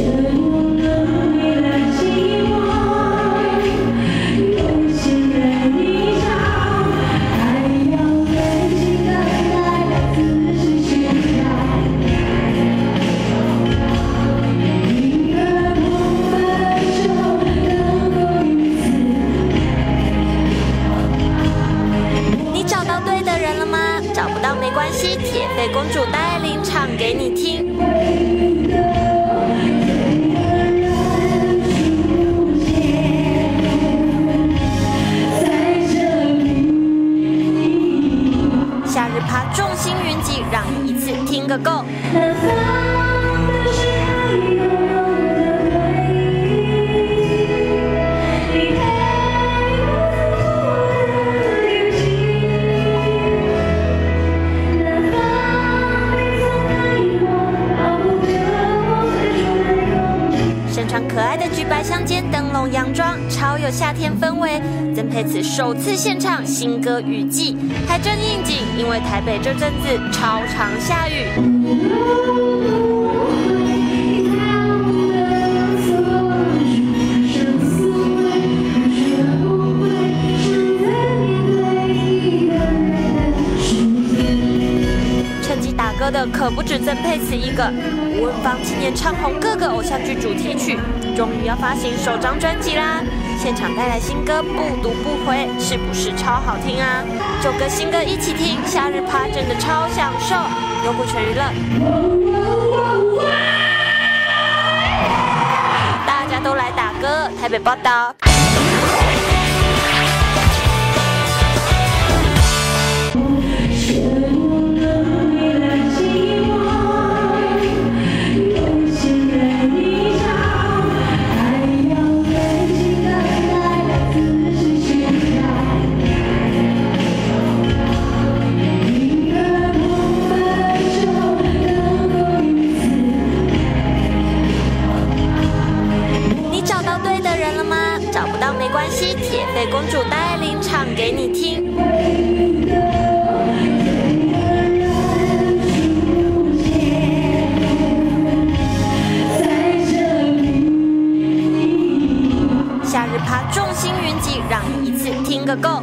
找不到没关系，铁肺公主带领唱给你听。夏日趴众星云集，让你一次听个够。可爱的橘白相间灯笼洋装，超有夏天氛围。曾沛慈首次献唱新歌《雨季》，还真应景，因为台北这阵子超常下雨。趁机打歌的可不止曾沛慈一个，吴文芳今年唱红各个偶像剧主题曲。终于要发行首张专辑啦！现场带来新歌《不读不回》，是不是超好听啊？就跟新歌一起听，夏日趴真的超享受。优酷全娱乐，大家都来打歌。台北报道。找不到没关系，铁肺公主带领唱给你听。夏日趴众星云集，让你一次听个够。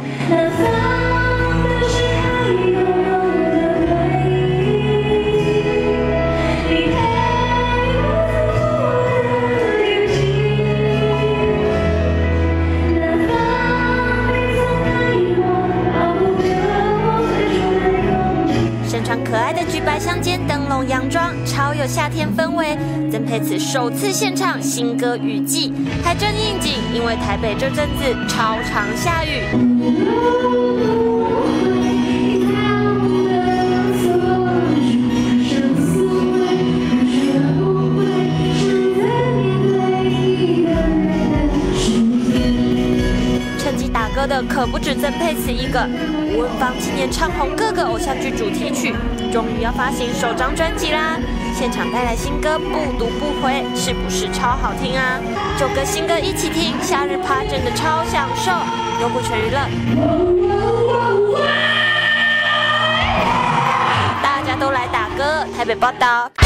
穿可爱的橘白相间灯笼洋装，超有夏天氛围。曾沛慈首次献唱新歌《雨季》，还真应景，因为台北这阵子超常下雨。趁机打歌的可不止曾沛慈一个，吴文芳今年唱红各个偶像剧主题曲，终于要发行首张专辑啦！现场带来新歌《不读不回》，是不是超好听啊？就跟新歌一起听，夏日趴真的超享受。优酷全娱乐，大家都来打歌。台北报道。